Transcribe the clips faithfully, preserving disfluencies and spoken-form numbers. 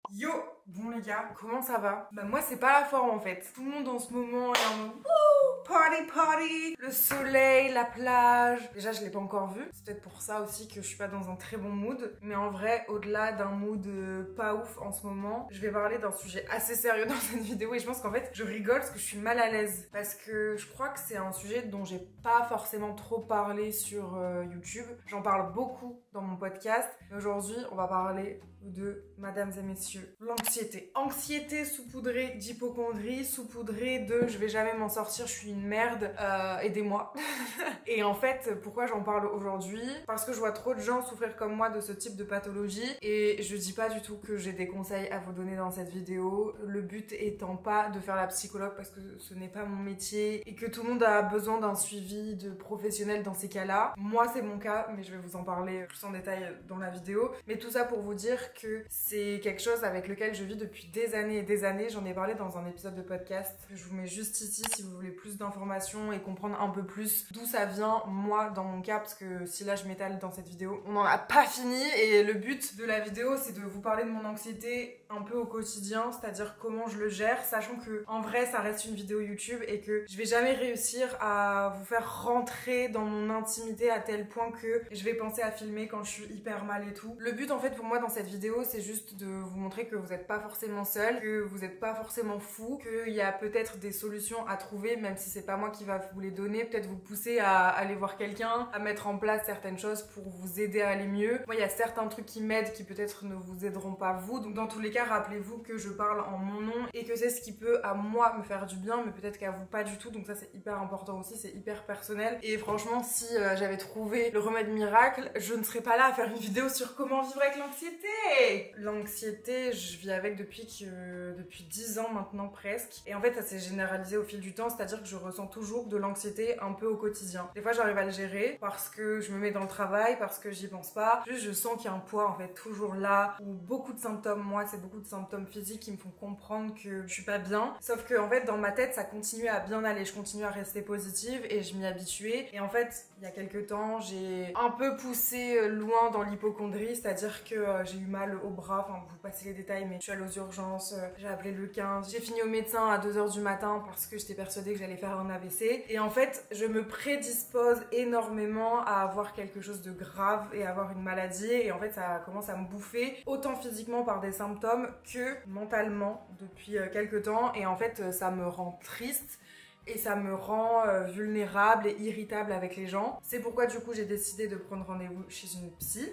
Yo, bon les gars, comment ça va? Bah moi c'est pas la forme en fait. Tout le monde en ce moment est en mode wouh, party party, le soleil, la plage. Déjà je l'ai pas encore vu, c'est peut-être pour ça aussi que je suis pas dans un très bon mood. Mais en vrai, au-delà d'un mood euh, pas ouf en ce moment, je vais parler d'un sujet assez sérieux dans cette vidéo et je pense qu'en fait je rigole parce que je suis mal à l'aise. Parce que je crois que c'est un sujet dont j'ai pas forcément trop parlé sur euh, YouTube. J'en parle beaucoup dans mon podcast. Mais aujourd'hui on va parler de, mesdames et messieurs, l'anxiété. Anxiété saupoudrée d'hypocondrie, saupoudrée de je vais jamais m'en sortir, je suis une merde, euh, aidez-moi. Et en fait, pourquoi j'en parle aujourd'hui? Parce que je vois trop de gens souffrir comme moi de ce type de pathologie et je dis pas du tout que j'ai des conseils à vous donner dans cette vidéo. Le but étant pas de faire la psychologue parce que ce n'est pas mon métier et que tout le monde a besoin d'un suivi de professionnel dans ces cas-là. Moi, c'est mon cas, mais je vais vous en parler plus en détail dans la vidéo. Mais tout ça pour vous dire que c'est quelque chose avec lequel je vis depuis des années et des années. J'en ai parlé dans un épisode de podcast. Je vous mets juste ici si vous voulez plus d'informations et comprendre un peu plus d'où ça vient, moi, dans mon cas, parce que si là je m'étale dans cette vidéo, on n'en a pas fini. Et le but de la vidéo, c'est de vous parler de mon anxiété un peu au quotidien, c'est-à-dire comment je le gère, sachant que en vrai, ça reste une vidéo YouTube et que je vais jamais réussir à vous faire rentrer dans mon intimité à tel point que je vais penser à filmer quand je suis hyper mal et tout. Le but en fait pour moi dans cette vidéo, c'est juste de vous montrer que vous n'êtes pas forcément seul, que vous n'êtes pas forcément fou, qu'il y a peut-être des solutions à trouver, même si c'est pas moi qui va vous les donner, peut-être vous pousser à aller voir quelqu'un, à mettre en place certaines choses pour vous aider à aller mieux. Moi, il y a certains trucs qui m'aident qui peut-être ne vous aideront pas vous, donc dans tous les cas, rappelez-vous que je parle en mon nom et que c'est ce qui peut à moi me faire du bien, mais peut-être qu'à vous pas du tout, donc ça c'est hyper important aussi, c'est hyper personnel. Et franchement, si euh, j'avais trouvé le remède miracle, je ne serais pas là à faire une vidéo sur comment vivre avec l'anxiété. L'anxiété, je vis avec depuis que depuis dix ans maintenant presque. Et en fait, ça s'est généralisé au fil du temps, c'est-à-dire que je ressens toujours de l'anxiété un peu au quotidien. Des fois, j'arrive à le gérer parce que je me mets dans le travail, parce que j'y pense pas. Juste, je sens qu'il y a un poids en fait toujours là, ou beaucoup de symptômes. Moi, c'est beaucoup de symptômes physiques qui me font comprendre que je suis pas bien. Sauf que en fait, dans ma tête, ça continue à bien aller. Je continue à rester positive et je m'y habituais. Et en fait, il y a quelques temps, j'ai un peu poussé loin dans l'hypocondrie, c'est-à-dire que euh, j'ai eu mal au bras, enfin vous passez les détails, mais je suis allée aux urgences, euh, j'ai appelé le quinze, j'ai fini au médecin à deux heures du matin parce que j'étais persuadée que j'allais faire un A V C. Et en fait, je me prédispose énormément à avoir quelque chose de grave et à avoir une maladie. Et en fait, ça commence à me bouffer, autant physiquement par des symptômes que mentalement depuis euh, quelques temps. Et en fait, ça me rend triste. Et ça me rend euh, vulnérable et irritable avec les gens. C'est pourquoi du coup j'ai décidé de prendre rendez-vous chez une psy.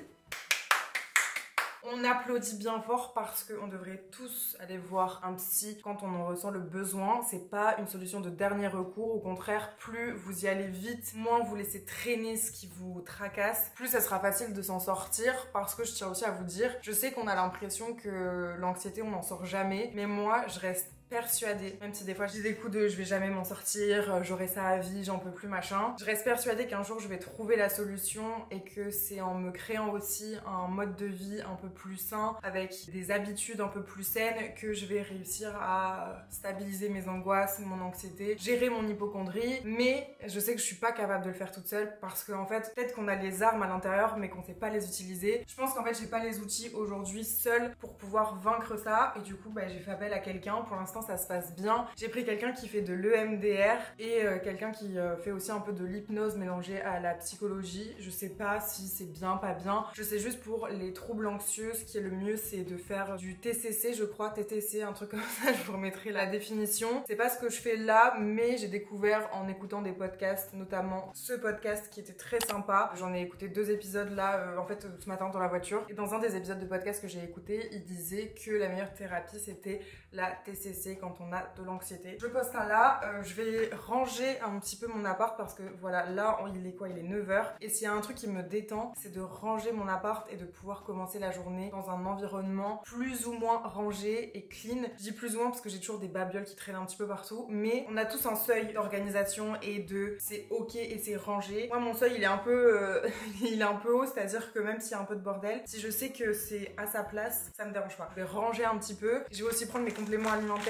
On applaudit bien fort parce qu'on devrait tous aller voir un psy quand on en ressent le besoin. C'est pas une solution de dernier recours. Au contraire, plus vous y allez vite, moins vous laissez traîner ce qui vous tracasse, plus ça sera facile de s'en sortir. Parce que je tiens aussi à vous dire, je sais qu'on a l'impression que l'anxiété on n'en sort jamais, mais moi je reste persuadée, même si des fois j'ai des coups de je vais jamais m'en sortir, j'aurai ça à vie, j'en peux plus machin, je reste persuadée qu'un jour je vais trouver la solution et que c'est en me créant aussi un mode de vie un peu plus sain, avec des habitudes un peu plus saines, que je vais réussir à stabiliser mes angoisses, mon anxiété, gérer mon hypocondrie. Mais je sais que je suis pas capable de le faire toute seule parce qu'en fait peut-être qu'on a les armes à l'intérieur mais qu'on sait pas les utiliser. Je pense qu'en fait j'ai pas les outils aujourd'hui seule pour pouvoir vaincre ça et du coup bah, j'ai fait appel à quelqu'un. Pour l'instant ça se passe bien. J'ai pris quelqu'un qui fait de l'E M D R et euh, quelqu'un qui euh, fait aussi un peu de l'hypnose mélangée à la psychologie. Je sais pas si c'est bien, pas bien. Je sais juste pour les troubles anxieux, ce qui est le mieux, c'est de faire du T C C, je crois, T T C, un truc comme ça. Je vous remettrai la définition. C'est pas ce que je fais là, mais j'ai découvert en écoutant des podcasts, notamment ce podcast qui était très sympa. J'en ai écouté deux épisodes là, euh, en fait, ce matin dans la voiture. Et dans un des épisodes de podcast que j'ai écouté, il disait que la meilleure thérapie, c'était la T C C quand on a de l'anxiété. Je poste un là, euh, je vais ranger un petit peu mon appart parce que voilà, là il est quoi, il est neuf heures et s'il y a un truc qui me détend, c'est de ranger mon appart et de pouvoir commencer la journée dans un environnement plus ou moins rangé et clean. Je dis plus ou moins parce que j'ai toujours des babioles qui traînent un petit peu partout, mais on a tous un seuil d'organisation et de c'est ok et c'est rangé. Moi mon seuil il est un peu euh, il est un peu haut, c'est-à-dire que même s'il y a un peu de bordel, si je sais que c'est à sa place, ça me dérange pas. Je vais ranger un petit peu. Je vais aussi prendre mes compléments alimentaires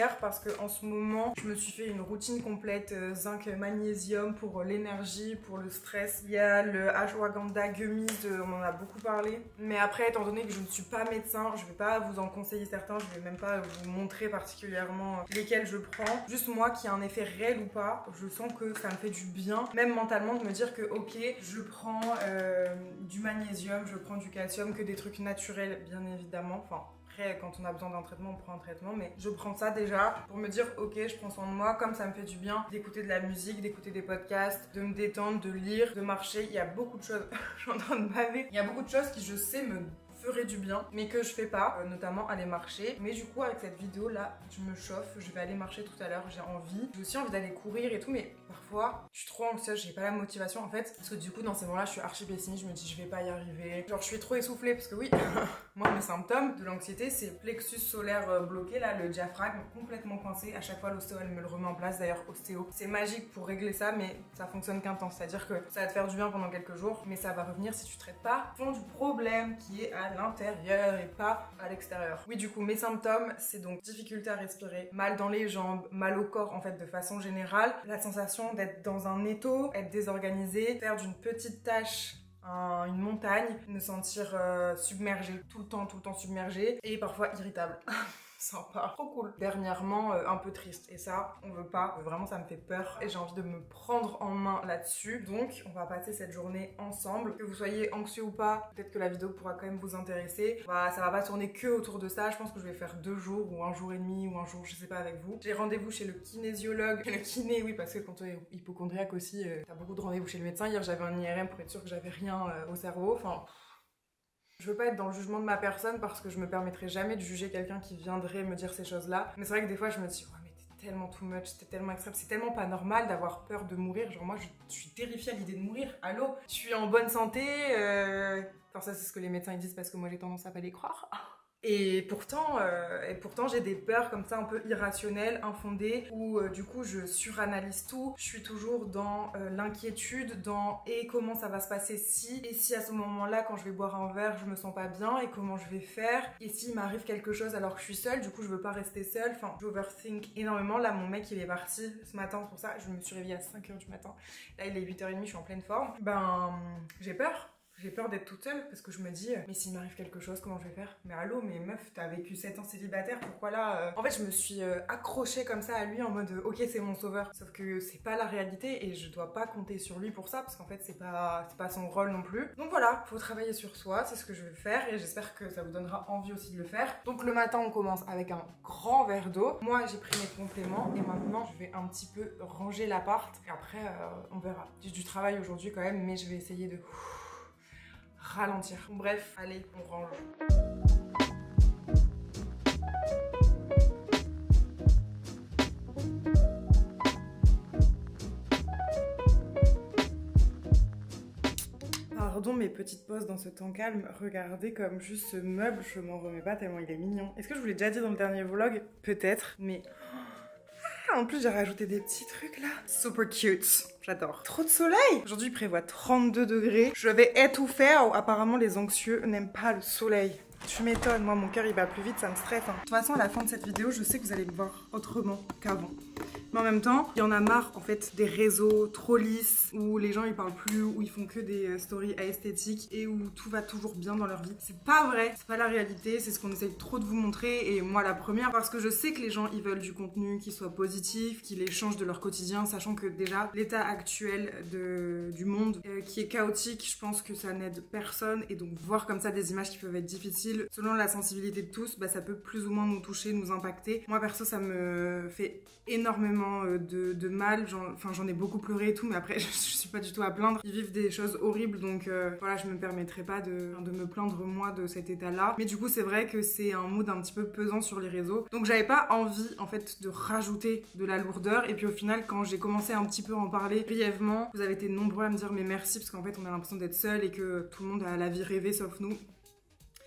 particulière parce que en ce moment je me suis fait une routine complète euh, zinc magnésium pour euh, l'énergie, pour le stress. Il y a le ashwagandha gummies, euh, on en a beaucoup parlé. Mais après, étant donné que je ne suis pas médecin, je vais pas vous en conseiller certains, je vais même pas vous montrer particulièrement lesquels je prends. Juste moi qui a un effet réel ou pas, je sens que ça me fait du bien, même mentalement, de me dire que ok, je prends euh, du magnésium, je prends du calcium, que des trucs naturels bien évidemment. Enfin, après, quand on a besoin d'un traitement, on prend un traitement, mais je prends ça déjà pour me dire ok, je prends soin de moi, comme ça me fait du bien d'écouter de la musique, d'écouter des podcasts, de me détendre, de lire, de marcher. Il y a beaucoup de choses, je suis en train de baver, il y a beaucoup de choses qui je sais me ferait du bien mais que je fais pas, euh, notamment aller marcher. Mais du coup avec cette vidéo là je me chauffe, je vais aller marcher tout à l'heure, j'ai envie, j'ai aussi envie d'aller courir et tout, mais parfois je suis trop anxieuse, j'ai pas la motivation en fait, parce que du coup dans ces moments là je suis archi pessimiste, je me dis je vais pas y arriver, genre je suis trop essoufflée parce que oui moi mes symptômes de l'anxiété c'est plexus solaire euh, bloqué là, le diaphragme complètement coincé. À chaque fois l'ostéo elle me le remet en place, d'ailleurs ostéo c'est magique pour régler ça, mais ça fonctionne qu'un temps, c'est à dire que ça va te faire du bien pendant quelques jours mais ça va revenir si tu traites pas fond du problème qui est à l'intérieur et pas à l'extérieur. Oui, du coup mes symptômes c'est donc difficulté à respirer, mal dans les jambes, mal au corps en fait de façon générale, la sensation d'être dans un étau, être désorganisé, faire d'une petite tâche un, une montagne, me sentir euh, submergée, tout le temps, tout le temps submergée et parfois irritable. Sympa, trop cool. Dernièrement euh, un peu triste et ça on veut pas, vraiment ça me fait peur et j'ai envie de me prendre en main là-dessus, donc on va passer cette journée ensemble. Que vous soyez anxieux ou pas, peut-être que la vidéo pourra quand même vous intéresser. Bah, ça va pas tourner que autour de ça, je pense que je vais faire deux jours ou un jour et demi ou un jour, je sais pas, avec vous. J'ai rendez-vous chez le kinésiologue, le kiné oui parce que quand on est hypocondriaque aussi euh, t'as beaucoup de rendez-vous chez le médecin. Hier j'avais un I R M pour être sûre que j'avais rien euh, au cerveau, enfin... Je veux pas être dans le jugement de ma personne parce que je me permettrai jamais de juger quelqu'un qui viendrait me dire ces choses-là. Mais c'est vrai que des fois je me dis ouais mais t'es tellement too much, t'es tellement extrême, c'est tellement pas normal d'avoir peur de mourir. Genre moi je, je suis terrifiée à l'idée de mourir. Allô, je suis en bonne santé. Euh... Enfin ça c'est ce que les médecins ils disent parce que moi j'ai tendance à pas les croire. Et pourtant, euh, et pourtant j'ai des peurs comme ça un peu irrationnelles, infondées, où euh, du coup je suranalyse tout, je suis toujours dans euh, l'inquiétude, dans et comment ça va se passer si, et si à ce moment-là quand je vais boire un verre je me sens pas bien, et comment je vais faire, et s'il m'arrive quelque chose alors que je suis seule, du coup je veux pas rester seule, enfin j'overthink énormément. Là mon mec il est parti ce matin, c'est pour ça je me suis réveillée à cinq heures du matin, là il est huit heures trente, je suis en pleine forme, ben j'ai peur. J'ai peur d'être toute seule parce que je me dis mais s'il m'arrive quelque chose comment je vais faire? Mais allô mais meuf t'as vécu sept ans célibataire, pourquoi là euh... En fait je me suis euh, accrochée comme ça à lui en mode ok c'est mon sauveur, sauf que c'est pas la réalité et je dois pas compter sur lui pour ça parce qu'en fait c'est pas, c'est pas son rôle non plus. Donc voilà, faut travailler sur soi, c'est ce que je vais faire et j'espère que ça vous donnera envie aussi de le faire. Donc le matin on commence avec un grand verre d'eau, moi j'ai pris mes compléments et maintenant je vais un petit peu ranger l'appart et après euh, on verra. J'ai du travail aujourd'hui quand même mais je vais essayer de... ralentir. Bref, allez, on range. Pardon mes petites pauses dans ce temps calme, regardez comme juste ce meuble, je m'en remets pas tellement il est mignon. Est-ce que je vous l'ai déjà dit dans le dernier vlog? Peut-être, mais... En plus j'ai rajouté des petits trucs là. Super cute. J'adore. Trop de soleil. Aujourd'hui il prévoit trente-deux degrés. Je vais étouffer. Apparemment les anxieux n'aiment pas le soleil. Tu m'étonnes, moi mon cœur il bat plus vite, ça me stresse. Hein. De toute façon à la fin de cette vidéo je sais que vous allez me voir autrement qu'avant. Mais en même temps, il y en a marre en fait des réseaux trop lisses où les gens ils parlent plus, où ils font que des stories esthétiques et où tout va toujours bien dans leur vie. C'est pas vrai, c'est pas la réalité, c'est ce qu'on essaye trop de vous montrer et moi la première parce que je sais que les gens ils veulent du contenu qui soit positif, qui les change de leur quotidien, sachant que déjà l'état actuel de, du monde euh, qui est chaotique, je pense que ça n'aide personne et donc voir comme ça des images qui peuvent être difficiles, selon la sensibilité de tous, bah, ça peut plus ou moins nous toucher, nous impacter. Moi perso ça me fait énormément de, de mal, enfin j'en ai beaucoup pleuré et tout, mais après je, je suis pas du tout à plaindre. Ils vivent des choses horribles, donc euh, voilà, je me permettrai pas de, de me plaindre moi de cet état-là. Mais du coup c'est vrai que c'est un mood un petit peu pesant sur les réseaux, donc j'avais pas envie en fait de rajouter de la lourdeur. Et puis au final quand j'ai commencé un petit peu à en parler brièvement, vous avez été nombreux à me dire mais merci, parce qu'en fait on a l'impression d'être seul et que tout le monde a la vie rêvée sauf nous.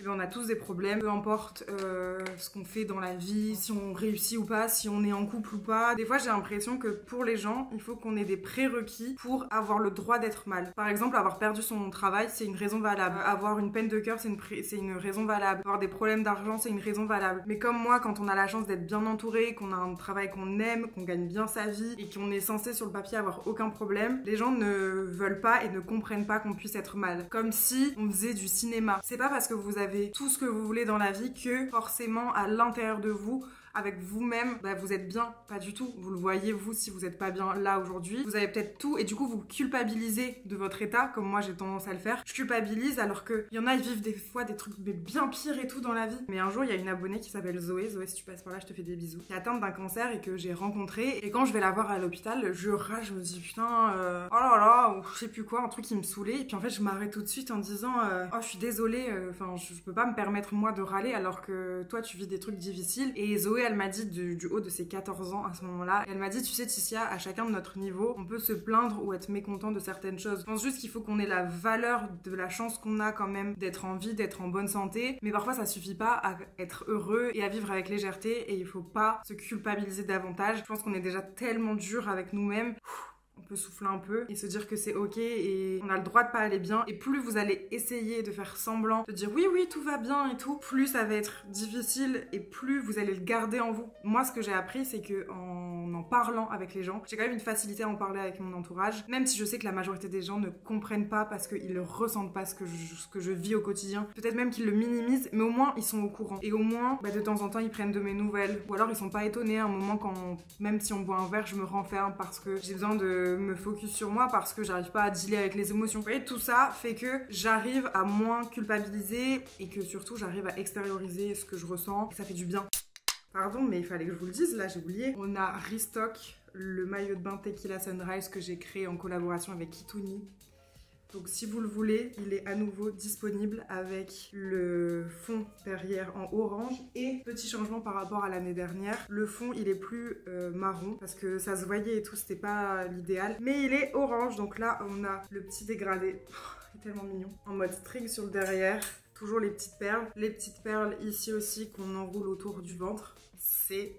eh bien, on a tous des problèmes, peu importe euh, ce qu'on fait dans la vie, si on réussit ou pas, si on est en couple ou pas. Des fois j'ai l'impression que pour les gens, il faut qu'on ait des prérequis pour avoir le droit d'être mal. Par exemple, avoir perdu son travail, c'est une raison valable. Avoir une peine de cœur, c'est une, c'est une raison valable. Avoir des problèmes d'argent, c'est une raison valable. Mais comme moi, quand on a la chance d'être bien entouré, qu'on a un travail qu'on aime, qu'on gagne bien sa vie et qu'on est censé sur le papier avoir aucun problème, les gens ne veulent pas et ne comprennent pas qu'on puisse être mal. Comme si on faisait du cinéma. C'est pas parce que vous avez tout ce que vous voulez dans la vie que forcément à l'intérieur de vous, avec vous-même, bah vous êtes bien, pas du tout. Vous le voyez, vous, si vous êtes pas bien là aujourd'hui, vous avez peut-être tout et du coup vous culpabilisez de votre état, comme moi j'ai tendance à le faire. Je culpabilise alors que il y en a, ils vivent des fois des trucs mais bien pires et tout dans la vie. Mais un jour, il y a une abonnée qui s'appelle Zoé, Zoé si tu passes par là, je te fais des bisous, qui est atteinte d'un cancer et que j'ai rencontré. Et quand je vais la voir à l'hôpital, je rage, je me dis putain, euh, oh là là, ou je sais plus quoi, un truc qui me saoulait. Et puis en fait, je m'arrête tout de suite en disant, euh, oh je suis désolée, enfin euh, je, je peux pas me permettre moi de râler alors que toi tu vis des trucs difficiles. Et Zoé, elle m'a dit du, du haut de ses quatorze ans à ce moment-là, elle m'a dit, tu sais Ticia, à chacun de notre niveau, on peut se plaindre ou être mécontent de certaines choses. Je pense juste qu'il faut qu'on ait la valeur de la chance qu'on a quand même d'être en vie, d'être en bonne santé. Mais parfois ça suffit pas à être heureux et à vivre avec légèreté et il faut pas se culpabiliser davantage. Je pense qu'on est déjà tellement dur avec nous-mêmes. On peut souffler un peu et se dire que c'est ok et on a le droit de pas aller bien. Et plus vous allez essayer de faire semblant, de dire oui oui tout va bien et tout, plus ça va être difficile et plus vous allez le garder en vous. Moi ce que j'ai appris c'est que en en parlant avec les gens, j'ai quand même une facilité à en parler avec mon entourage, même si je sais que la majorité des gens ne comprennent pas parce qu'ils ne ressentent pas ce que, je, ce que je vis au quotidien. Peut-être même qu'ils le minimisent, mais au moins ils sont au courant. Et au moins bah, de temps en temps ils prennent de mes nouvelles. Ou alors ils sont pas étonnés à un moment quand on, même si on boit un verre, je me renferme parce que j'ai besoin de me focus sur moi parce que j'arrive pas à dealer avec les émotions. Vous voyez, tout ça fait que j'arrive à moins culpabiliser et que surtout j'arrive à extérioriser ce que je ressens et ça fait du bien. Pardon, mais il fallait que je vous le dise, là j'ai oublié. On a restock le maillot de bain Tequila Sunrise que j'ai créé en collaboration avec Kituni. Donc si vous le voulez, il est à nouveau disponible avec le fond derrière en orange. Et petit changement par rapport à l'année dernière, le fond il est plus euh, marron parce que ça se voyait et tout, c'était pas l'idéal. Mais il est orange, donc là on a le petit dégradé, oh, il est tellement mignon. En mode string sur le derrière, toujours les petites perles. Les petites perles ici aussi qu'on enroule autour du ventre. C'est...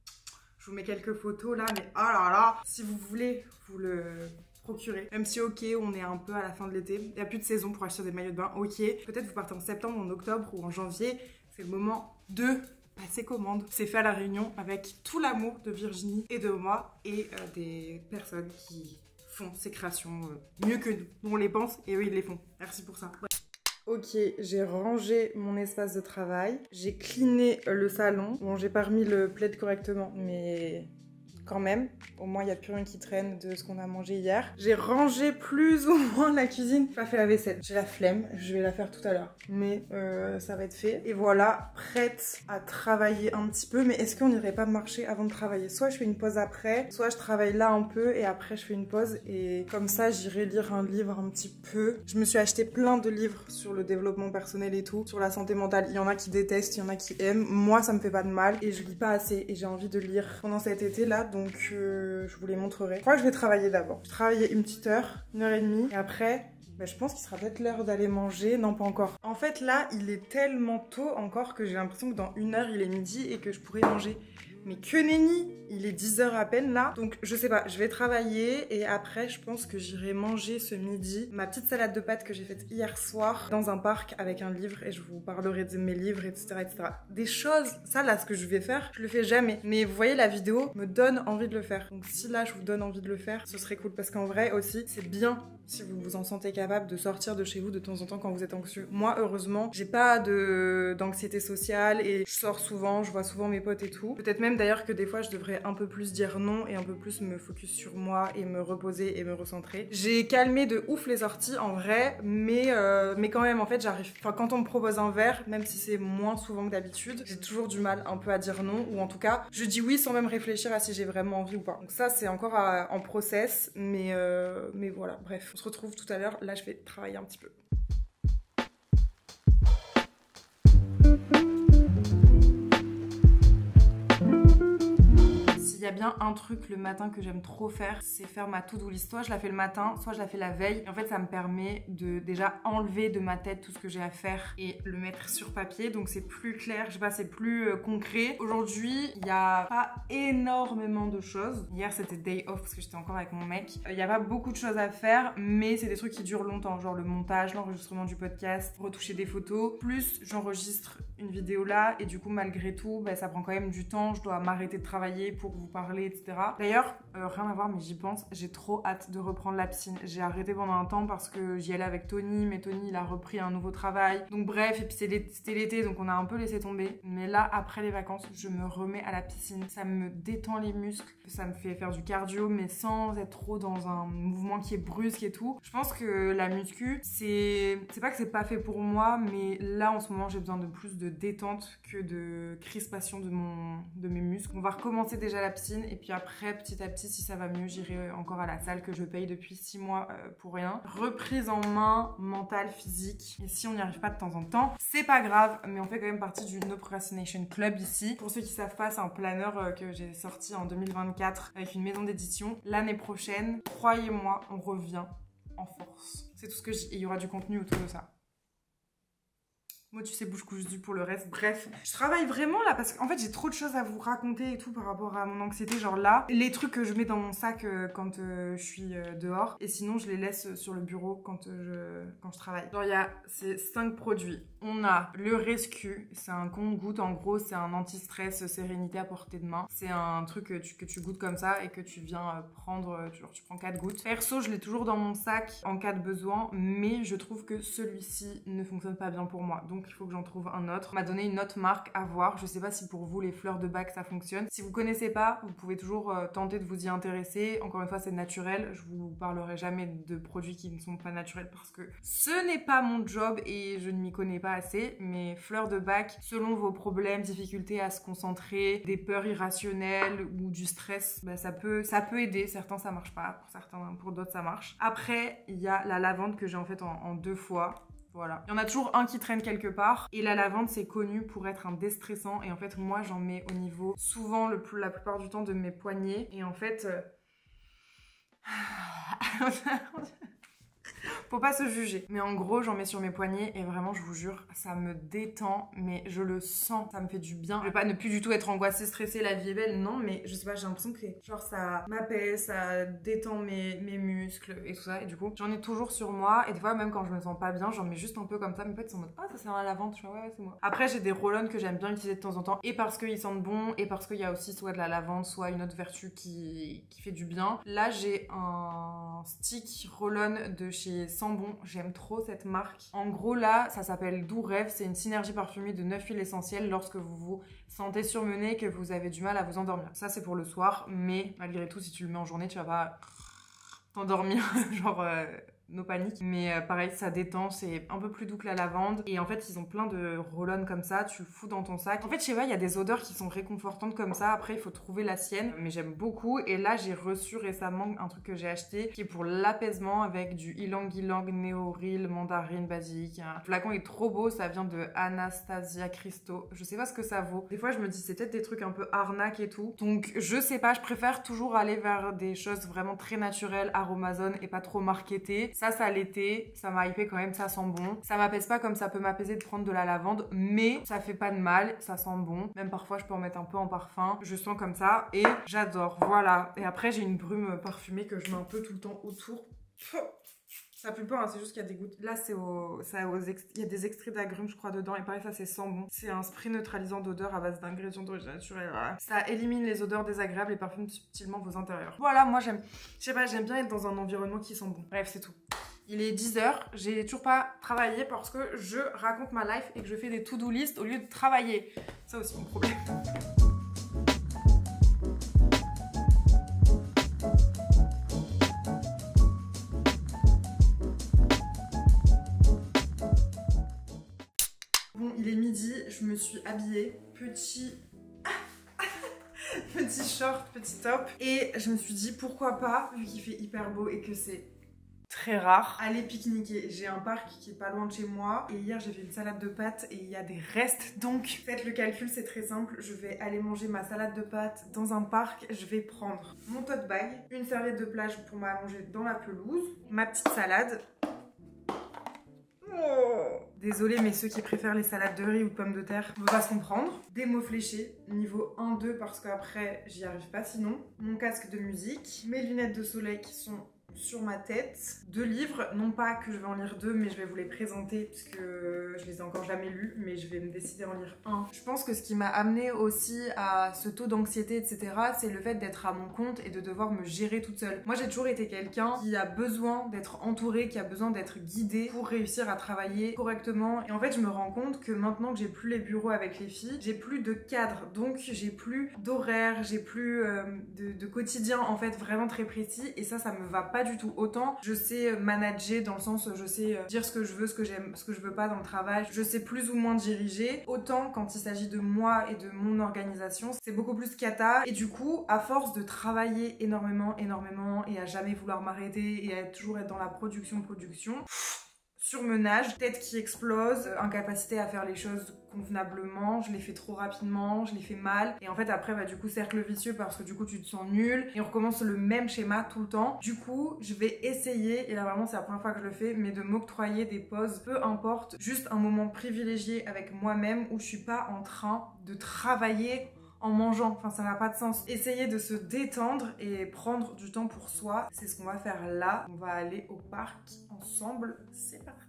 Je vous mets quelques photos là, mais oh là là, si vous voulez, vous le... procurer. Même si ok, on est un peu à la fin de l'été, il n'y a plus de saison pour acheter des maillots de bain, ok. Peut-être vous partez en septembre, en octobre ou en janvier, c'est le moment de passer commande. C'est fait à La Réunion avec tout l'amour de Virginie et de moi et euh, des personnes qui font ces créations euh, mieux que nous. Nous on les pense et eux ils les font. Merci pour ça. Ouais. Ok, j'ai rangé mon espace de travail, j'ai cleané le salon. Bon, j'ai pas remis le plaid correctement, mais... quand même, au moins il n'y a plus rien qui traîne de ce qu'on a mangé hier. J'ai rangé plus ou moins la cuisine, j'ai pas fait la vaisselle. J'ai la flemme, je vais la faire tout à l'heure. Mais euh, ça va être fait. Et voilà, prête à travailler un petit peu. Mais est-ce qu'on n'irait pas marcher avant de travailler? Soit je fais une pause après, soit je travaille là un peu et après je fais une pause. Et comme ça, j'irai lire un livre un petit peu. Je me suis acheté plein de livres sur le développement personnel et tout, sur la santé mentale. Il y en a qui détestent, il y en a qui aiment. Moi, ça me fait pas de mal et je lis pas assez. Et j'ai envie de lire pendant cet été là. Donc euh, je vous les montrerai. Je crois que je vais travailler d'abord. Je vais travailler une petite heure, une heure et demie. Et après, bah, je pense qu'il sera peut-être l'heure d'aller manger. Non, pas encore. En fait, là, il est tellement tôt encore que j'ai l'impression que dans une heure, il est midi et que je pourrais manger. Mais que nenni! Il est dix heures à peine là. Donc je sais pas, je vais travailler et après je pense que j'irai manger ce midi ma petite salade de pâtes que j'ai faite hier soir dans un parc avec un livre et je vous parlerai de mes livres, et cetera et cetera. Des choses, ça là ce que je vais faire, je le fais jamais. Mais vous voyez la vidéo me donne envie de le faire. Donc si là je vous donne envie de le faire, ce serait cool parce qu'en vrai aussi c'est bien si vous vous en sentez capable de sortir de chez vous de temps en temps quand vous êtes anxieux. Moi heureusement, j'ai pas de d'anxiété sociale et je sors souvent, je vois souvent mes potes et tout. Peut-être même d'ailleurs que des fois je devrais un peu plus dire non et un peu plus me focus sur moi et me reposer et me recentrer. J'ai calmé de ouf les sorties en vrai, mais, euh, mais quand même en fait j'arrive, enfin quand on me propose un verre, même si c'est moins souvent que d'habitude, j'ai toujours du mal un peu à dire non, ou en tout cas je dis oui sans même réfléchir à si j'ai vraiment envie ou pas. Donc ça c'est encore à, en process, mais, euh, mais voilà, bref, on se retrouve tout à l'heure, là je vais travailler un petit peu. y a bien un truc le matin que j'aime trop faire, c'est faire ma to-do list. Soit je la fais le matin, soit je la fais la veille. Et en fait, ça me permet de déjà enlever de ma tête tout ce que j'ai à faire et le mettre sur papier. Donc c'est plus clair, je sais pas, c'est plus euh, concret. Aujourd'hui, il y a pas énormément de choses. Hier, c'était day off parce que j'étais encore avec mon mec. Il euh, y a pas beaucoup de choses à faire, mais c'est des trucs qui durent longtemps, genre le montage, l'enregistrement du podcast, retoucher des photos. Plus j'enregistre une vidéo là et du coup, malgré tout, bah, ça prend quand même du temps. Je dois m'arrêter de travailler pour vous parler, et cetera. D'ailleurs, euh, rien à voir, mais j'y pense, j'ai trop hâte de reprendre la piscine. J'ai arrêté pendant un temps parce que j'y allais avec Tony, mais Tony, il a repris un nouveau travail. Donc bref, et puis c'était l'été, donc on a un peu laissé tomber. Mais là, après les vacances, je me remets à la piscine. Ça me détend les muscles, ça me fait faire du cardio, mais sans être trop dans un mouvement qui est brusque et tout. Je pense que la muscu, c'est... C'est pas que c'est pas fait pour moi, mais là, en ce moment, j'ai besoin de plus de détente que de crispation de, mon... de mes muscles. On va recommencer déjà la piscine, et puis après, petit à petit, si ça va mieux, j'irai encore à la salle que je paye depuis six mois euh, pour rien. Reprise en main, mentale, physique. Et si on n'y arrive pas de temps en temps, c'est pas grave, mais on fait quand même partie du No Procrastination Club ici. Pour ceux qui savent pas, c'est un planeur euh, que j'ai sorti en deux mille vingt-quatre avec une maison d'édition. L'année prochaine, croyez-moi, on revient en force. C'est tout ce que je dis. Et il y aura du contenu autour de ça. Moi, tu sais, bouche couche du pour le reste. Bref, je travaille vraiment là parce qu'en fait, j'ai trop de choses à vous raconter et tout par rapport à mon anxiété. Genre là, les trucs que je mets dans mon sac euh, quand euh, je suis euh, dehors. Et sinon, je les laisse sur le bureau quand, euh, je, quand je travaille. Genre, il y a ces cinq produits. On a le Rescue. C'est un compte-goutte. En gros, c'est un anti-stress sérénité à portée de main. C'est un truc que tu, que tu goûtes comme ça et que tu viens euh, prendre. Genre, tu prends quatre gouttes. Perso, je l'ai toujours dans mon sac en cas de besoin. Mais je trouve que celui-ci ne fonctionne pas bien pour moi. Donc, il faut que j'en trouve un autre. On m'a donné une autre marque à voir. Je sais pas si pour vous les fleurs de bac ça fonctionne. Si vous connaissez pas, vous pouvez toujours euh, tenter de vous y intéresser. Encore une fois, c'est naturel. Je vous parlerai jamais de produits qui ne sont pas naturels parce que ce n'est pas mon job et je ne m'y connais pas assez. Mais fleurs de bac, selon vos problèmes, difficultés à se concentrer, des peurs irrationnelles ou du stress, bah, ça peut ça peut aider. Certains ça marche pas, pour certains, pour d'autres ça marche. Après, il y a la lavande que j'ai en fait en, en deux fois. Voilà. Il y en a toujours un qui traîne quelque part. Et la lavande, c'est connu pour être un déstressant. Et en fait, moi, j'en mets au niveau, souvent, le plus, la plupart du temps, de mes poignets. Et en fait... Euh... Faut pas se juger. Mais en gros, j'en mets sur mes poignets et vraiment, je vous jure, ça me détend. Mais je le sens, ça me fait du bien. Je vais pas ne plus du tout être angoissée, stressée, la vie est belle. Non, mais je sais pas, j'ai l'impression que genre ça m'apaise, ça détend mes, mes muscles et tout ça. Et du coup, j'en ai toujours sur moi. Et des fois, même quand je me sens pas bien, j'en mets juste un peu comme ça. Mais en fait, c'est en mode, ah, ça sert à la lavande. Je fais, ouais, c'est moi. Après, j'ai des roll-on que j'aime bien utiliser de temps en temps. Et parce qu'ils sentent bon. Et parce qu'il y a aussi soit de la lavande, soit une autre vertu qui, qui fait du bien. Là, j'ai un stick roll-on de chez Sambon, j'aime trop cette marque. En gros là, ça s'appelle Doux Rêve, c'est une synergie parfumée de neuf huiles essentielles lorsque vous vous sentez surmené et que vous avez du mal à vous endormir. Ça c'est pour le soir, mais malgré tout si tu le mets en journée, tu vas pas t'endormir, genre... Euh... nos paniques, mais euh, pareil ça détend, c'est un peu plus doux que la lavande et en fait ils ont plein de roll-on comme ça, tu le fous dans ton sac. En fait je sais pas, il y a des odeurs qui sont réconfortantes comme ça, après il faut trouver la sienne, mais j'aime beaucoup. Et là j'ai reçu récemment un truc que j'ai acheté qui est pour l'apaisement avec du ylang ylang, néoril, mandarine, basilic. Le flacon est trop beau, ça vient de Anastasia Christo, je sais pas ce que ça vaut. Des fois je me dis c'est peut-être des trucs un peu arnaque et tout, donc je sais pas, je préfère toujours aller vers des choses vraiment très naturelles, aromazone et pas trop marketées. Ça, ça l'était, ça m'a hypé quand même, ça sent bon. Ça m'apaise pas comme ça peut m'apaiser de prendre de la lavande, mais ça fait pas de mal, ça sent bon. Même parfois, je peux en mettre un peu en parfum. Je sens comme ça et j'adore, voilà. Et après, j'ai une brume parfumée que je mets un peu tout le temps autour. Ça pue pas, hein, c'est juste qu'il y a des gouttes. Là, c'est au, ça aux ext... il y a des extraits d'agrumes, je crois, dedans. Et pareil, ça, c'est sans bon. C'est un spray neutralisant d'odeur à base d'ingrédients d'origine naturelle. Ça élimine les odeurs désagréables et parfume subtilement vos intérieurs. Voilà, moi, j'aime, je sais pas, j'aime bien être dans un environnement qui sent bon. Bref, c'est tout. Il est dix heures, j'ai toujours pas travaillé parce que je raconte ma life et que je fais des to-do list au lieu de travailler. Ça aussi, mon problème. Bon, il est midi, je me suis habillée, petit... petit short, petit top. Et je me suis dit, pourquoi pas, vu qu'il fait hyper beau et que c'est très rare. Aller pique-niquer, j'ai un parc qui est pas loin de chez moi et hier j'ai fait une salade de pâtes et il y a des restes, donc faites le calcul, c'est très simple, je vais aller manger ma salade de pâtes dans un parc, je vais prendre mon tote bag, une serviette de plage pour m'allonger dans la pelouse, ma petite salade. Oh. Désolée, mais ceux qui préfèrent les salades de riz ou de pommes de terre ne vont pas se comprendre. Des mots fléchés, niveau un deux parce qu'après j'y arrive pas sinon. Mon casque de musique, mes lunettes de soleil qui sont sur ma tête, deux livres, non pas que je vais en lire deux mais je vais vous les présenter parce que je les ai encore jamais lus, mais je vais me décider à en lire un. Je pense que ce qui m'a amené aussi à ce taux d'anxiété etc, c'est le fait d'être à mon compte et de devoir me gérer toute seule. Moi j'ai toujours été quelqu'un qui a besoin d'être entouré, qui a besoin d'être guidé pour réussir à travailler correctement, et en fait je me rends compte que maintenant que j'ai plus les bureaux avec les filles, j'ai plus de cadre, donc j'ai plus d'horaire, j'ai plus euh, de, de quotidien en fait vraiment très précis, et ça ça me va pas du tout. Autant je sais manager dans le sens je sais dire ce que je veux, ce que j'aime, ce que je veux pas dans le travail, je sais plus ou moins diriger, autant quand il s'agit de moi et de mon organisation c'est beaucoup plus cata, et du coup à force de travailler énormément énormément et à jamais vouloir m'arrêter et à toujours être dans la production production, surmenage, tête qui explose, incapacité à faire les choses convenablement, je les fais trop rapidement, je les fais mal, et en fait après bah du coup cercle vicieux parce que du coup tu te sens nul et on recommence le même schéma tout le temps. Du coup je vais essayer, et là vraiment c'est la première fois que je le fais, mais de m'octroyer des pauses, peu importe, juste un moment privilégié avec moi-même où je suis pas en train de travailler en mangeant, enfin ça n'a pas de sens. Essayer de se détendre et prendre du temps pour soi, c'est ce qu'on va faire là. On va aller au parc ensemble, c'est parti.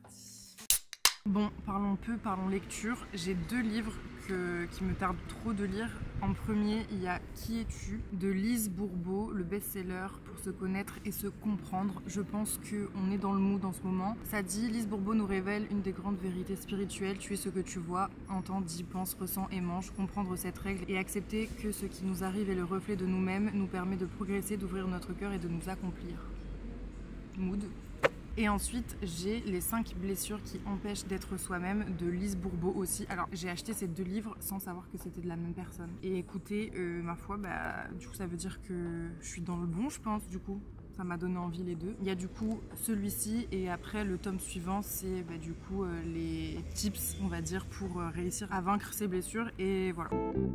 Bon, parlons peu, parlons lecture. J'ai deux livres que, qui me tardent trop de lire. En premier, il y a Qui es-tu de Lise Bourbeau, le best-seller pour se connaître et se comprendre. Je pense qu'on est dans le mood en ce moment. Ça dit, Lise Bourbeau nous révèle une des grandes vérités spirituelles. Tu es ce que tu vois, entends, dis, pense, ressens et mange. Comprendre cette règle et accepter que ce qui nous arrive est le reflet de nous-mêmes nous permet de progresser, d'ouvrir notre cœur et de nous accomplir. Mood. Et ensuite, j'ai Les cinq blessures qui empêchent d'être soi-même de Lise Bourbeau aussi. Alors, j'ai acheté ces deux livres sans savoir que c'était de la même personne. Et écoutez, euh, ma foi, bah, du coup, ça veut dire que je suis dans le bon, je pense, du coup. Ça m'a donné envie les deux. Il y a du coup celui-ci et après le tome suivant, c'est bah, du coup euh, les tips, on va dire, pour euh, réussir à vaincre ses blessures. Et voilà.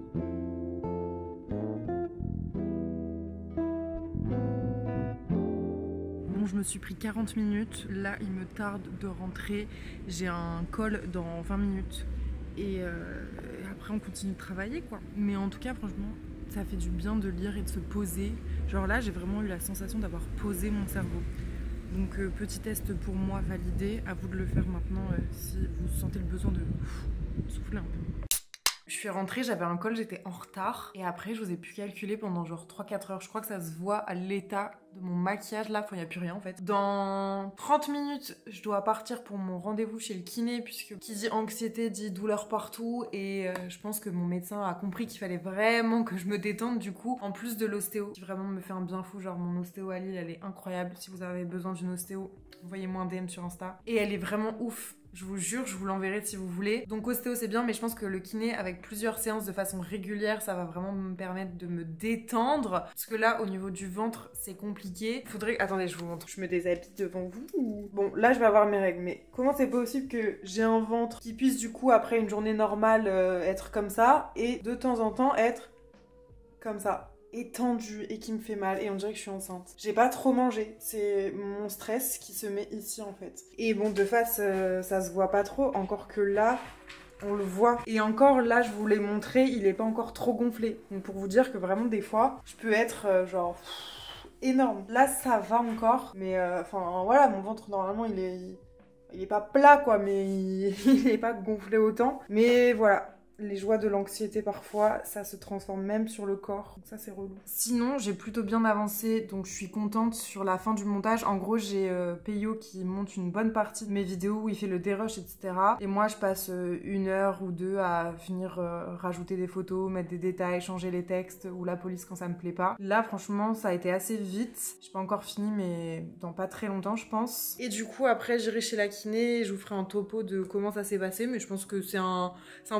Je me suis pris quarante minutes, là il me tarde de rentrer, j'ai un call dans vingt minutes et, euh, et après on continue de travailler quoi. Mais en tout cas franchement ça fait du bien de lire et de se poser, genre là j'ai vraiment eu la sensation d'avoir posé mon cerveau. Donc euh, petit test pour moi validé, à vous de le faire maintenant euh, si vous sentez le besoin de ouf, souffler un peu. Je suis rentrée, j'avais un call, j'étais en retard. Et après, je vous ai pu calculer pendant genre trois quatre heures. Je crois que ça se voit à l'état de mon maquillage là. Enfin, il n'y a plus rien en fait. Dans trente minutes, je dois partir pour mon rendez-vous chez le kiné. Puisque qui dit anxiété dit douleur partout. Et euh, je pense que mon médecin a compris qu'il fallait vraiment que je me détende. Du coup, en plus de l'ostéo, qui vraiment me fait un bien fou. Genre, mon ostéo à Lille, elle est incroyable. Si vous avez besoin d'une ostéo, envoyez-moi un D M sur Insta. Et elle est vraiment ouf. Je vous jure, je vous l'enverrai si vous voulez. Donc ostéo c'est bien, mais je pense que le kiné avec plusieurs séances de façon régulière, ça va vraiment me permettre de me détendre. Parce que là, au niveau du ventre, c'est compliqué. Faudrait... Attendez, je vous montre. Je me déshabille devant vous. Bon, là, je vais avoir mes règles. Mais comment c'est possible que j'ai un ventre qui puisse du coup, après une journée normale, euh, être comme ça et de temps en temps être comme ça, étendue et qui me fait mal et on dirait que je suis enceinte. J'ai pas trop mangé, c'est mon stress qui se met ici en fait. Et bon, de face euh, ça se voit pas trop, encore que là on le voit. Et encore là je vous l'ai montré, il est pas encore trop gonflé. Donc pour vous dire que vraiment des fois je peux être euh, genre pff, énorme. Là ça va encore, mais enfin euh, voilà, mon ventre normalement il est il est pas plat quoi, mais il, il est pas gonflé autant. Mais voilà, les joies de l'anxiété parfois, ça se transforme même sur le corps. Donc ça c'est relou. Sinon j'ai plutôt bien avancé, donc je suis contente sur la fin du montage. En gros j'ai euh, Peyo qui monte une bonne partie de mes vidéos où il fait le dérush et cetera. Et moi je passe euh, une heure ou deux à finir euh, rajouter des photos, mettre des détails, changer les textes ou la police quand ça me plaît pas. Là franchement ça a été assez vite. J'ai pas encore fini mais dans pas très longtemps je pense. Et du coup après j'irai chez la kiné et je vous ferai un topo de comment ça s'est passé. Mais je pense que c'est un, c'est un peu un bilan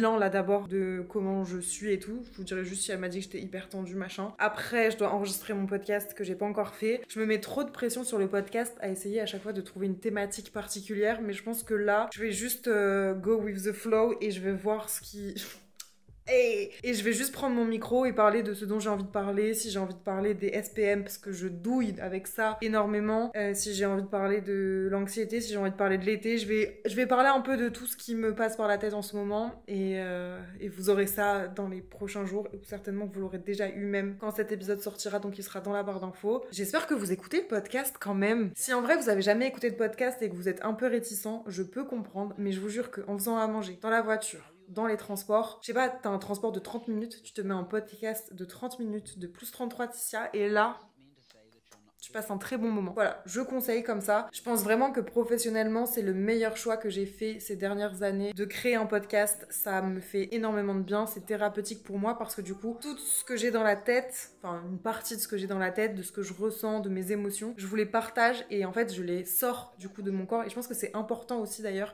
bilan là d'abord de comment je suis et tout. Je vous dirai juste si elle m'a dit que j'étais hyper tendue, machin. Après, je dois enregistrer mon podcast que j'ai pas encore fait. Je me mets trop de pression sur le podcast à essayer à chaque fois de trouver une thématique particulière, mais je pense que là, je vais juste euh, go with the flow et je vais voir ce qui... Hey. Et je vais juste prendre mon micro et parler de ce dont j'ai envie de parler. Si j'ai envie de parler des S P M, parce que je douille avec ça énormément. Euh, si j'ai envie de parler de l'anxiété, si j'ai envie de parler de l'été, je vais, je vais parler un peu de tout ce qui me passe par la tête en ce moment. Et, euh, et vous aurez ça dans les prochains jours. Ou certainement que vous l'aurez déjà eu même quand cet épisode sortira, donc il sera dans la barre d'infos. J'espère que vous écoutez le podcast quand même. Si en vrai vous avez jamais écouté de podcast et que vous êtes un peu réticent, je peux comprendre. Mais je vous jure qu'en faisant à manger, dans la voiture, dans les transports, je sais pas, t'as un transport de trente minutes, tu te mets un podcast de trente minutes de plus trente-trois Ticia et là, tu passes un très bon moment. Voilà, je conseille comme ça. Je pense vraiment que professionnellement, c'est le meilleur choix que j'ai fait ces dernières années. De créer un podcast, ça me fait énormément de bien, c'est thérapeutique pour moi parce que du coup, tout ce que j'ai dans la tête, enfin une partie de ce que j'ai dans la tête, de ce que je ressens, de mes émotions, je vous les partage et en fait, je les sors du coup de mon corps et je pense que c'est important aussi d'ailleurs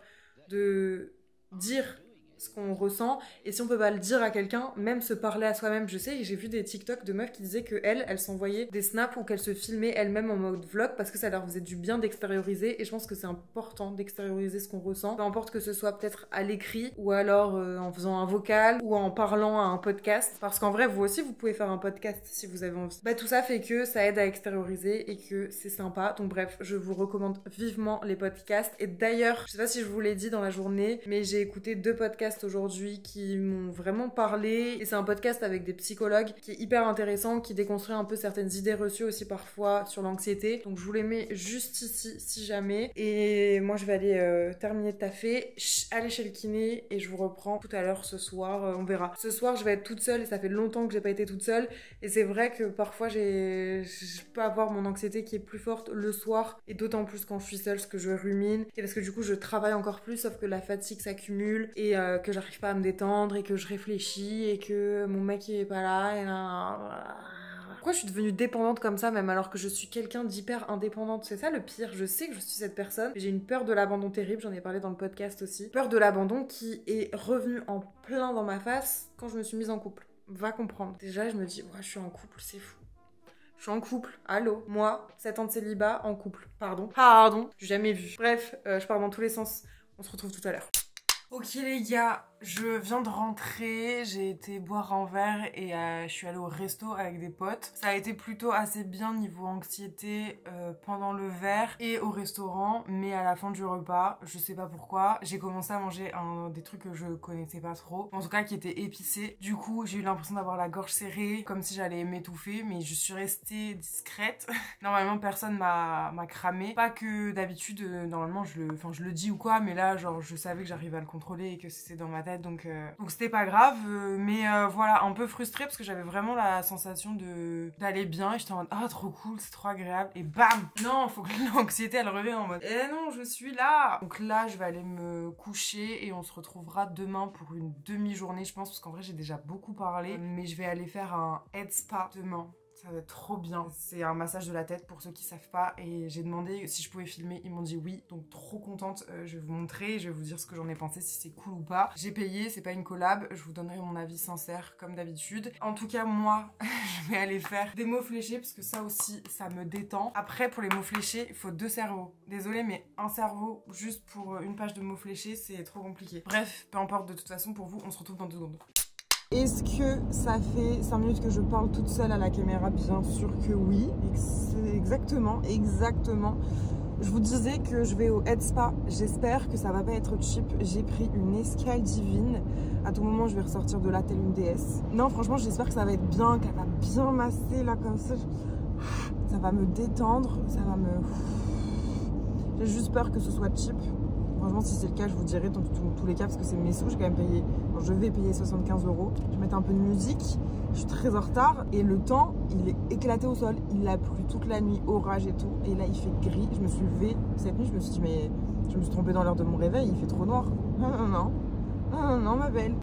de dire ce qu'on ressent, et si on peut pas le dire à quelqu'un, même se parler à soi-même. Je sais, j'ai vu des TikTok de meufs qui disaient que elles, elles s'envoyaient des snaps ou qu'elles se filmaient elles-mêmes en mode vlog parce que ça leur faisait du bien d'extérioriser, et je pense que c'est important d'extérioriser ce qu'on ressent, peu importe que ce soit peut-être à l'écrit ou alors euh, en faisant un vocal ou en parlant à un podcast, parce qu'en vrai vous aussi vous pouvez faire un podcast si vous avez envie. Bah tout ça fait que ça aide à extérioriser et que c'est sympa, donc bref, je vous recommande vivement les podcasts. Et d'ailleurs, je sais pas si je vous l'ai dit dans la journée, mais j'ai écouté deux podcasts aujourd'hui qui m'ont vraiment parlé, et c'est un podcast avec des psychologues qui est hyper intéressant, qui déconstruit un peu certaines idées reçues aussi parfois sur l'anxiété, donc je vous les mets juste ici si jamais. Et moi je vais aller euh, terminer de taffer, aller chez le kiné et je vous reprends tout à l'heure ce soir, euh, on verra. Ce soir je vais être toute seule et ça fait longtemps que j'ai pas été toute seule, et c'est vrai que parfois j'ai je peux avoir mon anxiété qui est plus forte le soir, et d'autant plus quand je suis seule parce que je rumine et parce que du coup je travaille encore plus, sauf que la fatigue s'accumule et euh, que j'arrive pas à me détendre et que je réfléchis et que mon mec il est pas là et là... Pourquoi je suis devenue dépendante comme ça, même alors que je suis quelqu'un d'hyper indépendante? C'est ça le pire, je sais que je suis cette personne, j'ai une peur de l'abandon terrible, j'en ai parlé dans le podcast aussi. Peur de l'abandon qui est revenue en plein dans ma face quand je me suis mise en couple. Va comprendre. Déjà je me dis, ouais, je suis en couple, c'est fou. Je suis en couple, allô, moi, sept ans de célibat, en couple, pardon, pardon, j'ai jamais vu. Bref, euh, je pars dans tous les sens, on se retrouve tout à l'heure. Ok les gars, je viens de rentrer, j'ai été boire un verre et euh, je suis allée au resto avec des potes. Ça a été plutôt assez bien niveau anxiété euh, pendant le verre et au restaurant, mais à la fin du repas, je sais pas pourquoi, j'ai commencé à manger un, des trucs que je connaissais pas trop, en tout cas qui étaient épicés. Du coup, j'ai eu l'impression d'avoir la gorge serrée, comme si j'allais m'étouffer, mais je suis restée discrète. Normalement, personne m'a m'a cramé. Pas que d'habitude, euh, normalement, je le, enfin, je le dis ou quoi, mais là, genre, je savais que j'arrivais à le contrôler et que c'était dans ma tête, donc euh, donc c'était pas grave, euh, mais euh, voilà, un peu frustrée parce que j'avais vraiment la sensation de d'aller bien et j'étais en mode ah trop cool, c'est trop agréable, et bam, non, faut que l'anxiété elle revienne en mode eh non, je suis là. Donc là je vais aller me coucher et on se retrouvera demain pour une demi-journée je pense, parce qu'en vrai j'ai déjà beaucoup parlé, mais je vais aller faire un head spa demain. Ça va être trop bien. C'est un massage de la tête pour ceux qui savent pas, et j'ai demandé si je pouvais filmer, ils m'ont dit oui, donc trop contente. Euh, je vais vous montrer, je vais vous dire ce que j'en ai pensé, si c'est cool ou pas. J'ai payé, c'est pas une collab, je vous donnerai mon avis sincère comme d'habitude. En tout cas moi, je vais aller faire des mots fléchés parce que ça aussi, ça me détend. Après pour les mots fléchés, il faut deux cerveaux. Désolée mais un cerveau juste pour une page de mots fléchés, c'est trop compliqué. Bref, peu importe, de toute façon pour vous, on se retrouve dans deux secondes. Est-ce que ça fait cinq minutes que je parle toute seule à la caméra? Bien sûr que oui. Exactement, exactement. Je vous disais que je vais au Head Spa. J'espère que ça va pas être cheap. J'ai pris une escale divine. À tout moment, je vais ressortir de là telle une déesse. Non, franchement, j'espère que ça va être bien, qu'elle va bien masser là comme ça. Ça va me détendre, ça va me... J'ai juste peur que ce soit cheap. Franchement, si c'est le cas, je vous dirai dans tous les cas, parce que c'est mes sous, j'ai quand même payé. Enfin, je vais payer soixante-quinze euros. Je vais mettre un peu de musique. Je suis très en retard et le temps, il est éclaté au sol. Il a plu toute la nuit, orage et tout. Et là, il fait gris. Je me suis levée cette nuit, je me suis dit, mais je me suis trompée dans l'heure de mon réveil. Il fait trop noir. Non, non, non. Non, non, non, ma belle.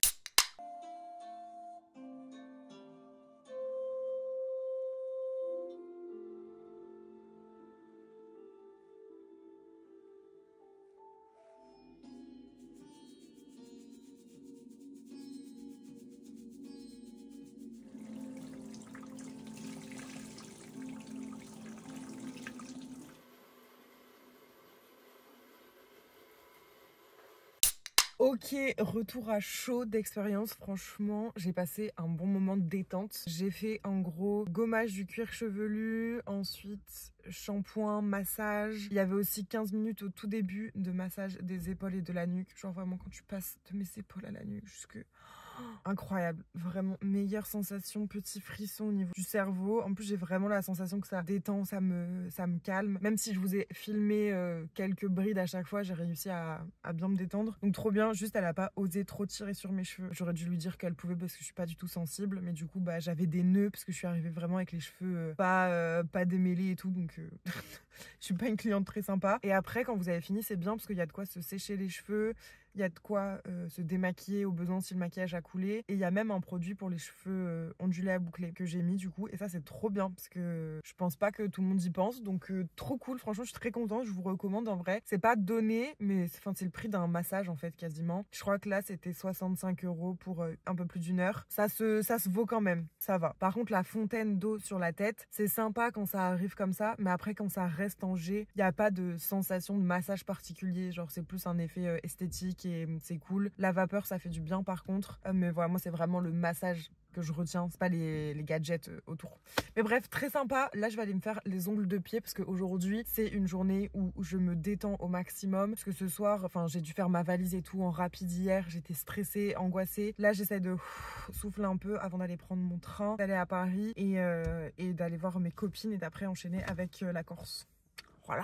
Ok, retour à chaud d'expérience. Franchement, j'ai passé un bon moment de détente. J'ai fait en gros gommage du cuir chevelu, ensuite shampoing, massage. Il y avait aussi quinze minutes au tout début de massage des épaules et de la nuque. Genre vraiment quand tu passes de mes épaules à la nuque jusque... Incroyable, vraiment meilleure sensation, petit frisson au niveau du cerveau. En plus j'ai vraiment la sensation que ça détend, ça me, ça me calme. Même si je vous ai filmé euh, quelques brides à chaque fois, j'ai réussi à, à bien me détendre. Donc trop bien, juste elle a pas osé trop tirer sur mes cheveux. J'aurais dû lui dire qu'elle pouvait parce que je suis pas du tout sensible. Mais du coup bah j'avais des nœuds parce que je suis arrivée vraiment avec les cheveux euh, pas, euh, pas démêlés et tout. Donc euh, je suis pas une cliente très sympa. Et après quand vous avez fini c'est bien parce qu'il y a de quoi se sécher les cheveux. Il y a de quoi euh, se démaquiller au besoin si le maquillage a coulé. Et il y a même un produit pour les cheveux euh, ondulés à boucler que j'ai mis du coup. Et ça c'est trop bien parce que je pense pas que tout le monde y pense. Donc euh, trop cool, franchement je suis très contente, je vous recommande en vrai. C'est pas donné mais c'est le prix d'un massage en fait quasiment. Je crois que là c'était soixante-cinq euros pour euh, un peu plus d'une heure. Ça se, ça se vaut quand même, ça va. Par contre la fontaine d'eau sur la tête, c'est sympa quand ça arrive comme ça. Mais après quand ça reste en jet, il n'y a pas de sensation de massage particulier. Genre c'est plus un effet euh, esthétique et c'est cool. La vapeur ça fait du bien par contre, euh, mais voilà moi c'est vraiment le massage que je retiens, c'est pas les, les gadgets euh, autour. Mais bref, très sympa. Là je vais aller me faire les ongles de pied parce qu'aujourd'hui c'est une journée où je me détends au maximum parce que ce soir, enfin j'ai dû faire ma valise et tout en rapide hier, j'étais stressée, angoissée. Là j'essaie de ouf, souffler un peu avant d'aller prendre mon train, d'aller à Paris et, euh, et d'aller voir mes copines et d'après enchaîner avec euh, la Corse. Voilà.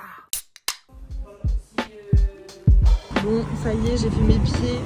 Bon, ça y est, j'ai fait mes pieds.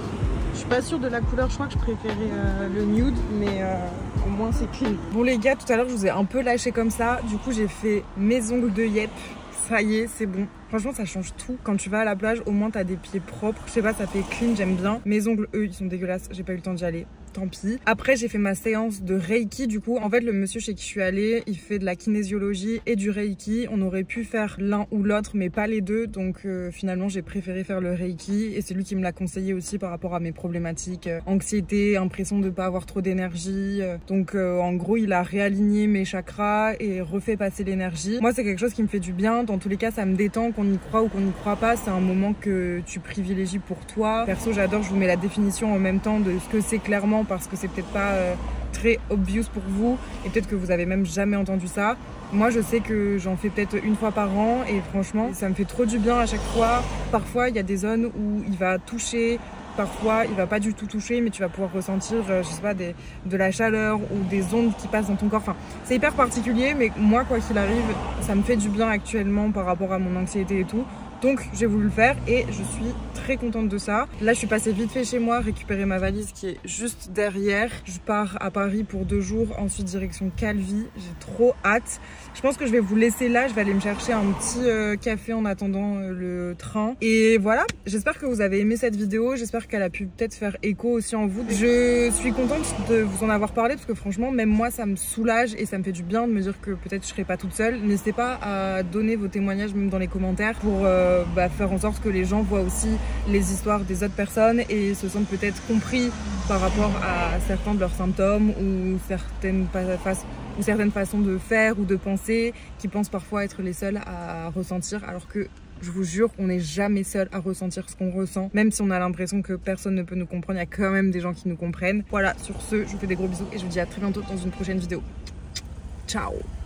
Je suis pas sûre de la couleur, je crois que je préférais euh, le nude, mais euh, au moins c'est clean. Bon les gars, tout à l'heure je vous ai un peu lâché comme ça, du coup j'ai fait mes ongles de yep. Ça y est, c'est bon. Franchement, ça change tout. Quand tu vas à la plage, au moins t'as des pieds propres. Je sais pas, ça fait clean, j'aime bien. Mes ongles, eux, ils sont dégueulasses. J'ai pas eu le temps d'y aller. Tant pis. Après, j'ai fait ma séance de Reiki. Du coup, en fait, le monsieur chez qui je suis allée, il fait de la kinésiologie et du Reiki. On aurait pu faire l'un ou l'autre, mais pas les deux. Donc, euh, finalement, j'ai préféré faire le Reiki. Et c'est lui qui me l'a conseillé aussi par rapport à mes problématiques. Euh, anxiété, impression de pas avoir trop d'énergie. Euh, donc, euh, en gros, il a réaligné mes chakras et refait passer l'énergie. Moi, c'est quelque chose qui me fait du bien. Dans tous les cas, ça me détend. Qu'on y croit ou qu'on n'y croit pas, c'est un moment que tu privilégies pour toi. Perso, j'adore. Je vous mets la définition en même temps de ce que c'est clairement, parce que c'est peut-être pas euh, très obvious pour vous et peut-être que vous avez même jamais entendu ça. Moi je sais que j'en fais peut-être une fois par an et franchement ça me fait trop du bien à chaque fois. Parfois il y a des zones où il va toucher, parfois il va pas du tout toucher, mais tu vas pouvoir ressentir euh, je sais pas des, de la chaleur ou des ondes qui passent dans ton corps. Enfin c'est hyper particulier, mais moi quoi qu'il arrive ça me fait du bien actuellement par rapport à mon anxiété et tout. Donc j'ai voulu le faire et je suis très contente de ça. Là je suis passée vite fait chez moi récupérer ma valise qui est juste derrière. Je pars à Paris pour deux jours, ensuite direction Calvi. J'ai trop hâte. Je pense que je vais vous laisser là. Je vais aller me chercher un petit euh, café en attendant euh, le train. Et voilà, j'espère que vous avez aimé cette vidéo. J'espère qu'elle a pu peut-être faire écho aussi en vous. Je suis contente de vous en avoir parlé parce que franchement même moi ça me soulage et ça me fait du bien de me dire que peut-être je serai pas toute seule. N'hésitez pas à donner vos témoignages même dans les commentaires pour euh, Bah, faire en sorte que les gens voient aussi les histoires des autres personnes et se sentent peut-être compris par rapport à certains de leurs symptômes ou certaines, ou certaines façons de faire ou de penser qui pensent parfois être les seuls à ressentir, alors que je vous jure, on n'est jamais seul à ressentir ce qu'on ressent. Même si on a l'impression que personne ne peut nous comprendre, il y a quand même des gens qui nous comprennent. Voilà, sur ce, je vous fais des gros bisous et je vous dis à très bientôt dans une prochaine vidéo. Ciao!